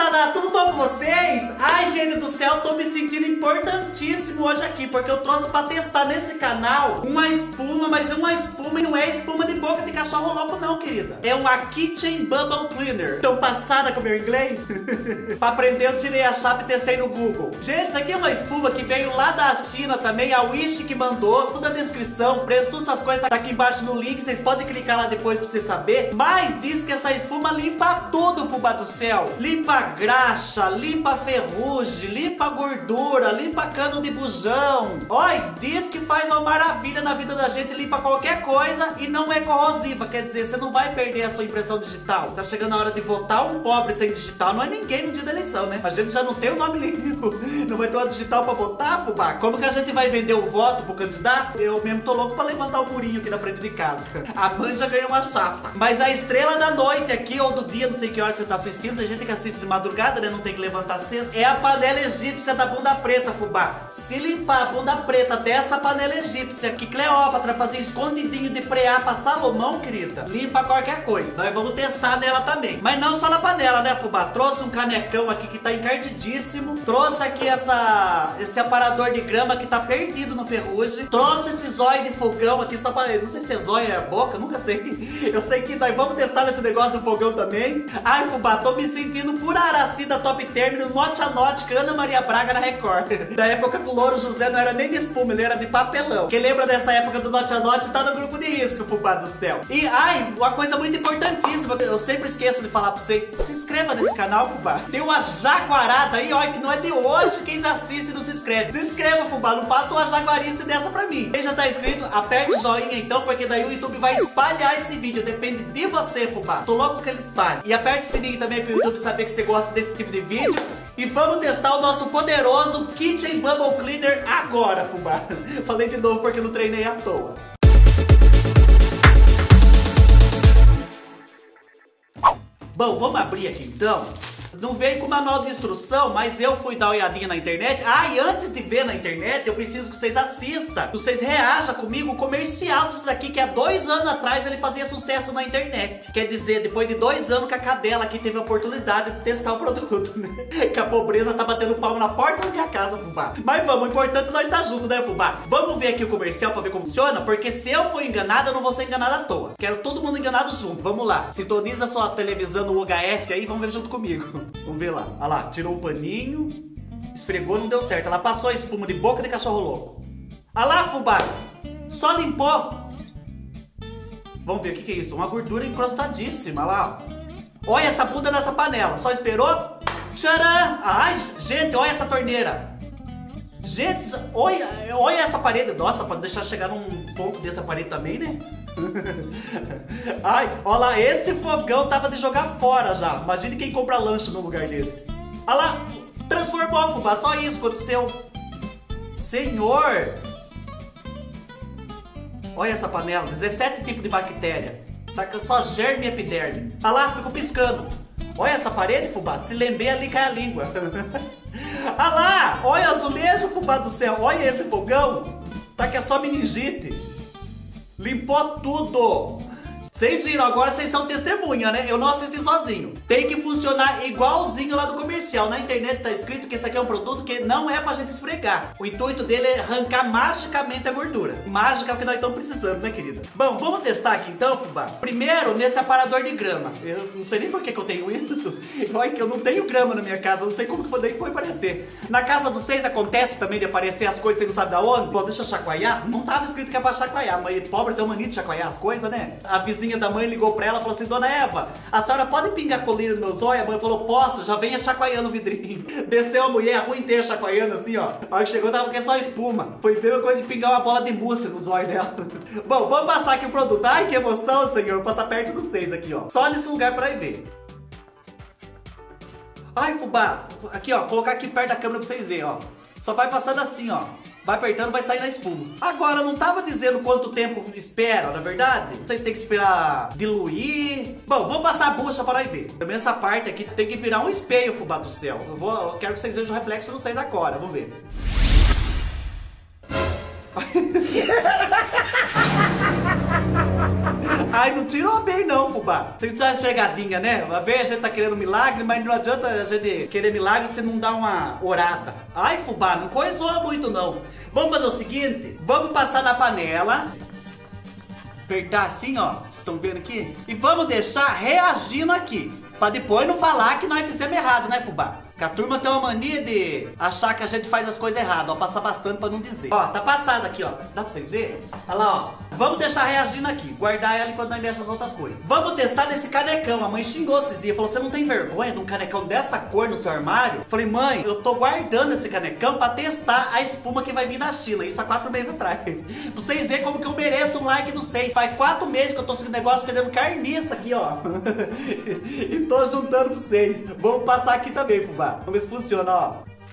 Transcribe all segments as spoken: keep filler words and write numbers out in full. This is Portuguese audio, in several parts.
moçada, tudo bom com vocês? Ai, gente do céu, tô me sentindo importantíssimo hoje aqui, porque eu trouxe pra testar nesse canal uma espuma, mas é uma espuma e não é espuma de boca de cachorro louco não, querida. É uma Kitchen Bubble Cleaner. Tão passada com o meu inglês? Pra aprender eu tirei a chapa e testei no Google. Gente, isso aqui é uma espuma que veio lá da China também, a Wish que mandou, toda a descrição, preço, todas essas coisas tá aqui embaixo no link, vocês podem clicar lá depois pra você saber. Mas diz que essa espuma limpa tudo, fubá do céu. Limpa graxa, limpa ferrugem, limpa gordura, limpa cano de bujão. Olha, diz que faz uma maravilha na vida da gente, limpa qualquer coisa e não é corrosiva. Quer dizer, você não vai perder a sua impressão digital. Tá chegando a hora de votar, um pobre sem digital não é ninguém no dia da eleição, né? A gente já não tem o nome limpo, não vai ter uma digital pra votar, fubá. Como que a gente vai vender o voto pro candidato? Eu mesmo tô louco pra levantar o murinho aqui na frente de casa. A mãe já ganhou uma chapa. Mas a estrela da noite aqui, ou do dia, não sei que hora você tá assistindo, tem gente que assiste de madrugada, né? Não tem que levantar cedo. É a panela egípcia da bunda preta, fubá. Se limpar a bunda preta dessa panela egípcia que Cleópatra fazia escondidinho de preá pra Salomão, querida, limpa qualquer coisa. Nós vamos testar nela também. Mas não só na panela, né, fubá? Trouxe um canecão aqui que tá encardidíssimo. Trouxe aqui essa, esse aparador de grama que tá perdido no ferrugem. Trouxe esse zóio de fogão aqui só pra... Não sei se é zóio, é boca, nunca sei. Eu sei que nós vamos testar nesse negócio do fogão também. Ai, fubá, tô me sentindo pura Araci da Top Term no Note a Note com Ana Maria Braga na Record. Da época que o Louro José não era nem de espuma, ele era de papelão. Quem lembra dessa época do Note a Note tá no grupo de risco, fubá do céu. E, ai, uma coisa muito importantíssima, eu sempre esqueço de falar pra vocês. Se inscreva nesse canal, fubá. Tem uma jaguarada aí, olha, que não é de hoje quem assiste e não se inscreve. Se inscreva, fubá, não faça uma jaguarice dessa pra mim. Quem já tá inscrito, aperte o joinha então, porque daí o YouTube vai espalhar esse vídeo. Depende de você, fubá. Tô louco que ele espalhe. E aperte o sininho também pro YouTube saber que você gosta desse tipo de vídeo. E vamos testar o nosso poderoso Kitchen Bubble Cleaner agora, fubá. Falei de novo porque não treinei à toa. Bom, vamos abrir aqui então. Não veio com manual de instrução, mas eu fui dar uma olhadinha na internet. Ah, e antes de ver na internet, eu preciso que vocês assistam, que vocês reajam comigo o comercial disso daqui, que há dois anos atrás ele fazia sucesso na internet. Quer dizer, depois de dois anos que a Cadela aqui teve a oportunidade de testar o produto, né? Que a pobreza tá batendo palmo na porta da minha casa, fubá. Mas vamos, o importante é nós estar juntos, né, fubá? Vamos ver aqui o comercial pra ver como funciona, porque se eu for enganado, eu não vou ser enganado à toa. Quero todo mundo enganado junto. Vamos lá. Sintoniza a sua televisão no U H F aí, vamos ver junto comigo. Vamos ver lá. Olha lá, tirou um paninho, esfregou, não deu certo. Ela passou a espuma de boca de cachorro louco. Olha lá, fubá. Só limpou. Vamos ver o que, que é isso. Uma gordura encrostadíssima. Olha lá. Olha essa bunda nessa panela. Só esperou. Tcharam! Ai, gente, olha essa torneira. Gente, olha, olha essa parede. Nossa, pode deixar chegar num ponto dessa parede também, né? Ai, olha lá, esse fogão tava de jogar fora já. Imagine quem compra lanche num lugar desse. Olha lá, transformou, fubá, só isso aconteceu. Senhor! Olha essa panela, dezessete tipos de bactéria. Tá com só germe e epiderme. Olha lá, ficou piscando. Olha essa parede, fubá, se lembrei ali cai a língua. Olha lá, olha o azulejo, fubá do céu. Olha esse fogão, tá que é só meningite. Limpou tudo. Vocês viram, agora vocês são testemunha, né? Eu não assisti sozinho. Tem que funcionar igualzinho lá do comercial. Na internet tá escrito que esse aqui é um produto que não é pra gente esfregar. O intuito dele é arrancar magicamente a gordura. Mágica é o que nós estamos precisando, né, querida? Bom, vamos testar aqui então, fubá. Primeiro, nesse aparador de grama. Eu não sei nem por que, que eu tenho isso. Olha que eu não tenho grama na minha casa. Eu não sei como que foi aparecer. Na casa dos seis acontece também de aparecer as coisas, você não sabe da onde? Pô, deixa eu chacoalhar. Não tava escrito que é pra chacoalhar, mas pobre tem uma mania de chacoalhar as coisas, né? A vizinha da mãe ligou pra ela e falou assim: Dona Eva, a senhora pode pingar colírio no meu zóio? A mãe falou: posso, já venha chacoalhando o vidrinho. Desceu a mulher, a rua inteira chacoalhando assim, ó. A hora que chegou tava com só espuma. Foi a mesma coisa de pingar uma bola de mousse no zóio dela. Bom, vamos passar aqui o produto. Ai, que emoção, senhor. Vou passar perto dos seis aqui, ó. Só nesse lugar pra ir ver. Ai, fubá. Aqui, ó, colocar aqui perto da câmera pra vocês verem, ó. Só vai passando assim, ó. Vai apertando, vai sair na espuma. Agora, não tava dizendo quanto tempo espera, na verdade? Você tem que esperar diluir. Bom, vamos passar a bucha para aí ver. Também essa parte aqui tem que virar um espelho, fubá do céu. Eu, vou, eu quero que vocês vejam o reflexo de vocês agora. Vamos ver. Ai, não tirou bem não, fubá. Tem que dar uma esfregadinha, né? Uma vez a gente tá querendo milagre, mas não adianta a gente querer milagre se não dá uma orada. Ai, fubá, não coisou muito não. Vamos fazer o seguinte, vamos passar na panela. Apertar assim, ó, vocês estão vendo aqui? E vamos deixar reagindo aqui, pra depois não falar que nós fizemos errado, né, fubá? Que a turma tem uma mania de achar que a gente faz as coisas erradas, ó, passar bastante pra não dizer. Ó, tá passado aqui, ó, dá pra vocês verem? Olha lá, ó. Vamos deixar reagindo aqui, guardar ela enquanto nós deixamos as outras coisas. Vamos testar nesse canecão. A mãe xingou esses dias, falou, você não tem vergonha de um canecão dessa cor no seu armário? Falei, mãe, eu tô guardando esse canecão pra testar a espuma que vai vir da China. Isso há quatro meses atrás. Pra vocês verem como que eu mereço um like dos seis. Faz quatro meses que eu tô com esse negócio fedendo carniça aqui, ó. E tô juntando pra vocês. Vamos passar aqui também, fubá. Vamos ver se funciona, ó.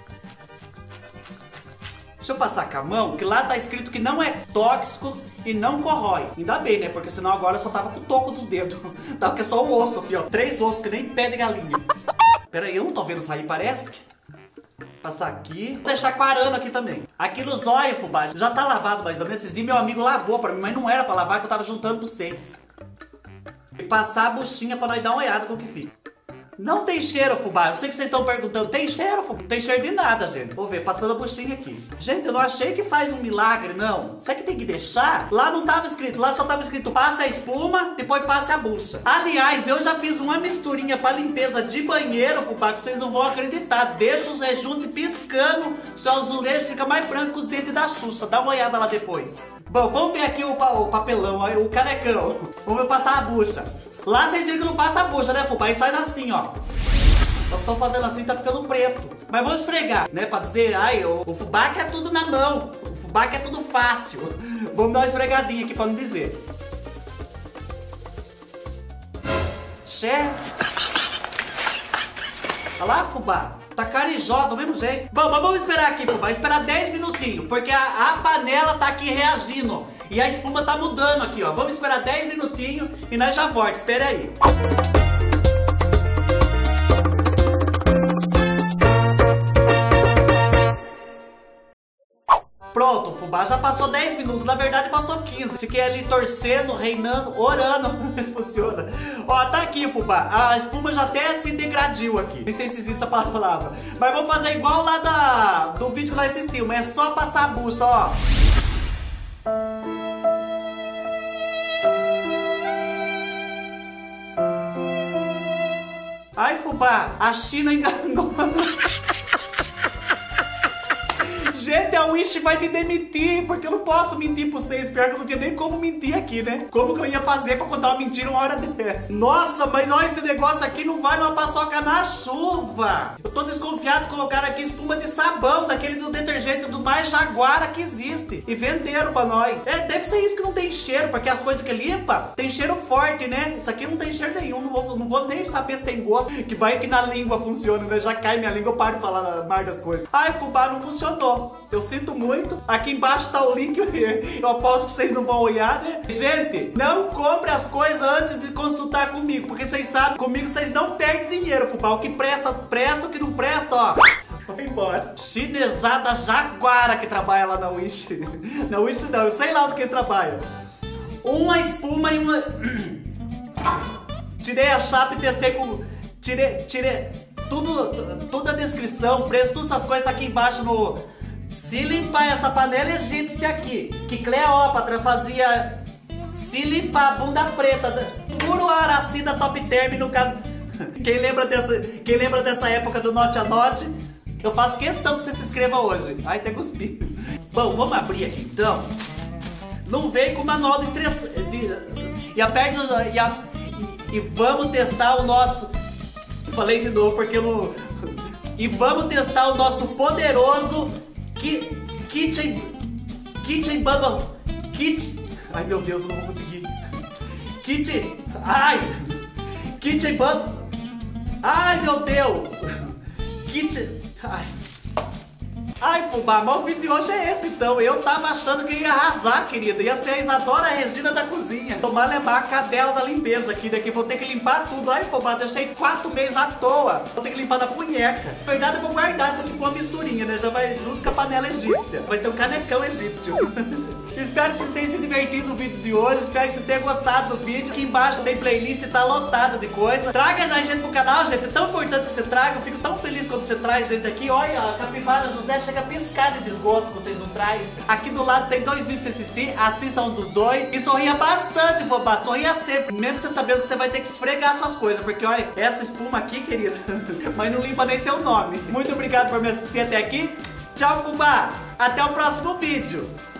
Deixa eu passar com a mão, que lá tá escrito que não é tóxico e não corrói. Ainda bem, né? Porque senão agora eu só tava com o toco dos dedos. Tava que só o osso, assim, ó. Três ossos que nem pé de galinha. Pera aí, eu não tô vendo sair, parece que... Passar aqui. Vou deixar quarando aqui também. Aqui no zóio, fubá, já tá lavado mais ou menos. Esses dias meu amigo lavou pra mim, mas não era pra lavar, que eu tava juntando pra vocês. E passar a buchinha pra nós dar uma olhada como que fica. Não tem cheiro, fubá. Eu sei que vocês estão perguntando. Tem cheiro, fubá? Não tem cheiro de nada, gente. Vou ver, passando a buchinha aqui. Gente, eu não achei que faz um milagre, não. Isso aqui tem que deixar? Lá não tava escrito. Lá só tava escrito passe a espuma, depois passe a bucha. Aliás, eu já fiz uma misturinha pra limpeza de banheiro, fubá, que vocês não vão acreditar. Deixa os rejuntos piscando. Seu azulejo fica mais branco que os dentes da Xuxa. Dá uma olhada lá depois. Bom, vamos ver aqui o, pa o papelão, o canecão. Vamos ver passar a bucha. Lá vocês viram que não passa a bucha, né, fubá? E faz assim, ó. Eu tô fazendo assim, tá ficando preto. Mas vamos esfregar, né? Pra dizer, ai, o, o fubá que é tudo na mão. O fubá que é tudo fácil. Vamos dar uma esfregadinha aqui pra não dizer. Xé. Olha lá, fubá. Tá carijó do mesmo jeito. Bom, mas vamos esperar aqui, fubá. Esperar dez minutinhos. Porque a, a panela tá aqui reagindo. E a espuma tá mudando aqui, ó. Vamos esperar dez minutinhos e nós já voltamos. Espera aí. Pronto, fubá, já passou dez minutos, na verdade passou quinze. Fiquei ali torcendo, reinando, orando, mas funciona. Ó, tá aqui, fubá, a espuma já até se degradiu aqui. Nem sei se existe essa palavra. Mas vamos fazer igual lá da, do vídeo que nós assistimos, é só passar a bucha, ó. Ai, fubá, a China enganou. Gente, a Wish vai me demitir, porque eu não posso mentir pra vocês. Pior que eu não tinha nem como mentir aqui, né? Como que eu ia fazer pra contar uma mentira uma hora dessa? Nossa, mas olha, esse negócio aqui não vai numa paçoca na chuva. Eu tô desconfiado de colocar aqui espuma de sabão, daquele do detergente do mais jaguara que existe. E venderam pra nós. É, deve ser isso que não tem cheiro, porque as coisas que limpa tem cheiro forte, né? Isso aqui não tem cheiro nenhum, não vou, não vou nem saber se tem gosto. Que vai que na língua funciona, né? Já cai minha língua, eu paro de falar mais das coisas. Ai, fubá, não funcionou. Eu sinto muito. Aqui embaixo tá o link. Eu aposto que vocês não vão olhar, né? Gente, não compre as coisas antes de consultar comigo, porque vocês sabem, comigo vocês não perdem dinheiro, fubá. O que presta, presta. O que não presta, ó, vai embora. Chinesada jaguara que trabalha lá na Wish. Na Wish não, eu sei lá do que eles trabalham. Uma espuma e uma... Tirei a chapa e testei com... Tirei... Tirei... Tudo, toda a descrição, preço, todas essas coisas tá aqui embaixo no... Se limpar essa panela egípcia aqui, que Cleópatra fazia se limpar a bunda preta, puro aracida top term no can... Quem lembra dessa, quem lembra dessa época do Note a Note, eu faço questão que você se inscreva hoje. Ai, até cuspi. Bom, vamos abrir aqui então. Não vem com o manual de estresse. De... E aperte e, a... e vamos testar o nosso... Falei de novo porque eu não... E vamos testar o nosso poderoso ki... Kitchen... Kitchen Bubble... Kit... Ai meu Deus, eu não vou conseguir. Kitchen... Ai... Kitchen Bubble... Ai meu Deus... Kitchen... Ai... Ai, fubá, mas o vídeo de hoje é esse então. Eu tava achando que ia arrasar, querida. Ia ser a Isadora Regina da cozinha. Tomar levar a cadela da limpeza aqui, daqui vou ter que limpar tudo. Ai, fubá, deixei quatro meses à toa. Vou ter que limpar na punheca. Na verdade, eu vou guardar isso aqui com uma misturinha, né? Já vai junto com a panela egípcia. Vai ser um canecão egípcio. Espero que vocês tenham se divertido no vídeo de hoje. Espero que vocês tenham gostado do vídeo. Aqui embaixo tem playlist, tá lotada de coisa. Traga a gente pro canal, gente. É tão importante que você traga. Eu fico tão feliz quando você traz gente aqui. Olha, a capivara José chega a piscar de desgosto que vocês não trazem. Aqui do lado tem dois vídeos pra você assistir. Assista um dos dois. E sorria bastante, bobá. Sorria sempre. Mesmo você sabendo que você vai ter que esfregar suas coisas. Porque olha, essa espuma aqui, querido, mas não limpa nem seu nome. Muito obrigado por me assistir até aqui. Tchau, fubá. Até o próximo vídeo.